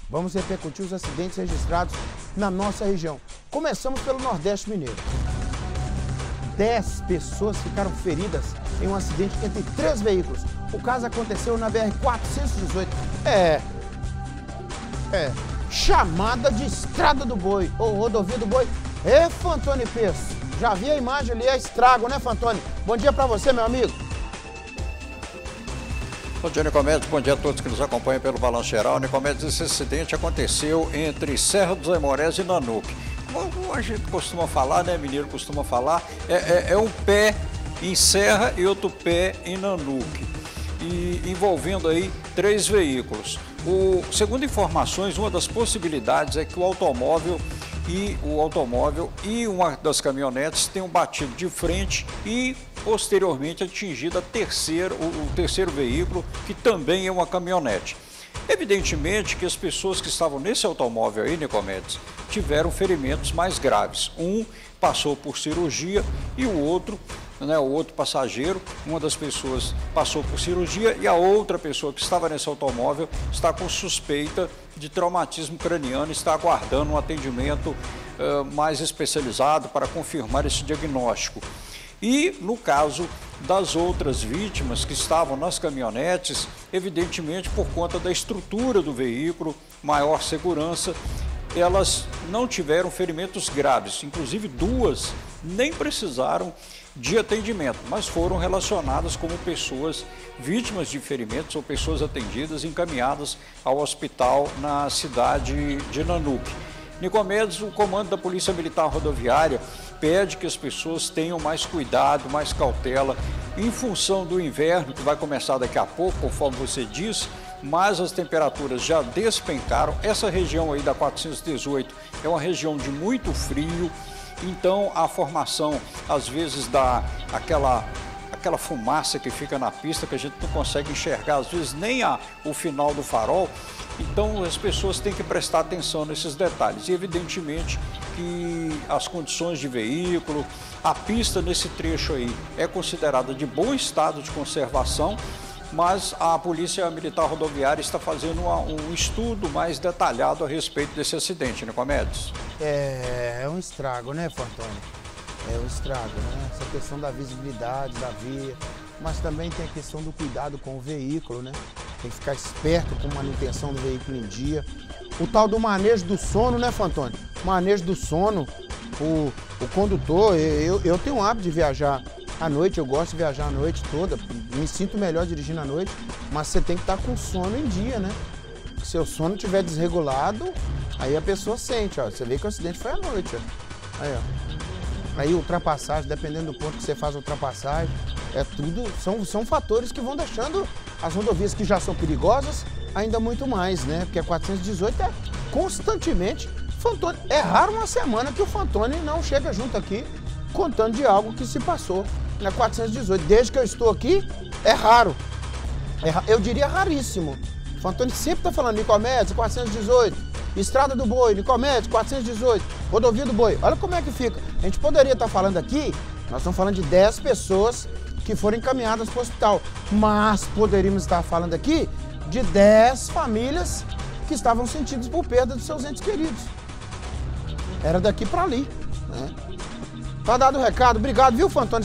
Vamos repercutir os acidentes registrados na nossa região. Começamos pelo Nordeste Mineiro. 10 pessoas ficaram feridas em um acidente entre 3 veículos. O caso aconteceu na BR-418. Chamada de Estrada do Boi, ou Rodovia do Boi. Fantoni Peço, já vi a imagem ali, é estrago, né, Fantoni? Bom dia pra você, meu amigo. Bom dia, Nicomedes. Bom dia a todos que nos acompanham pelo Balanço Geral. Nicomedes, esse acidente aconteceu entre Serra dos Aimorés e Nanuque. Como a gente costuma falar, né, mineiro costuma falar, é um pé em Serra e outro pé em Nanuque, e envolvendo aí 3 veículos. Segundo informações, uma das possibilidades é que o automóvel e uma das caminhonetes tenham batido de frente e posteriormente atingido o terceiro veículo, que também é uma caminhonete. Evidentemente que as pessoas que estavam nesse automóvel aí, Nicomedes, tiveram ferimentos mais graves. Um passou por cirurgia e o outro passageiro, uma das pessoas passou por cirurgia e a outra pessoa que estava nesse automóvel está com suspeita de traumatismo craniano, está aguardando um atendimento mais especializado para confirmar esse diagnóstico. E no caso das outras vítimas que estavam nas caminhonetes, evidentemente por conta da estrutura do veículo, maior segurança, elas não tiveram ferimentos graves, inclusive 2 nem precisaram de atendimento, mas foram relacionadas como pessoas vítimas de ferimentos ou pessoas atendidas, encaminhadas ao hospital na cidade de Nanuque. Nicomedes, o comando da Polícia Militar Rodoviária pede que as pessoas tenham mais cuidado, mais cautela, em função do inverno, que vai começar daqui a pouco, conforme você disse, mas as temperaturas já despencaram. Essa região aí da 418 é uma região de muito frio, então a formação, às vezes, dá aquela fumaça que fica na pista, que a gente não consegue enxergar, às vezes, nem o final do farol. Então, as pessoas têm que prestar atenção nesses detalhes. E, evidentemente, que as condições de veículo, a pista nesse trecho aí é considerada de bom estado de conservação, mas a Polícia Militar Rodoviária está fazendo um estudo mais detalhado a respeito desse acidente, Nicomedes. É um estrago, né, Fantoni? É um estrago, né? Essa questão da visibilidade da via, mas também tem a questão do cuidado com o veículo, né? Tem que ficar esperto com a manutenção do veículo em dia. O tal do manejo do sono, né, Fantoni? Manejo do sono, o condutor, eu tenho o hábito de viajar à noite, eu gosto de viajar a noite toda, me sinto melhor dirigindo à noite, mas você tem que estar com o sono em dia, né? Se o sono estiver desregulado, aí a pessoa sente, ó. Você vê que o acidente foi à noite, ó. Aí, ó. Aí ultrapassagem, dependendo do ponto que você faz a ultrapassagem, são fatores que vão deixando as rodovias que já são perigosas ainda muito mais, né? Porque a 418 é constantemente Fantoni. É raro uma semana que o Fantoni não chega junto aqui contando de algo que se passou na 418. Desde que eu estou aqui, é raro. Eu diria raríssimo. O Fantoni sempre está falando Nicomedes, 418. Estrada do Boi, Nicomedes, 418, Rodovia do Boi. Olha como é que fica. A gente poderia estar falando aqui, nós estamos falando de 10 pessoas que foram encaminhadas para o hospital, mas poderíamos estar falando aqui de 10 famílias que estavam sentidas por perda dos seus entes queridos. Era daqui para ali, né? Tá dado o recado. Obrigado, viu, Fantoni?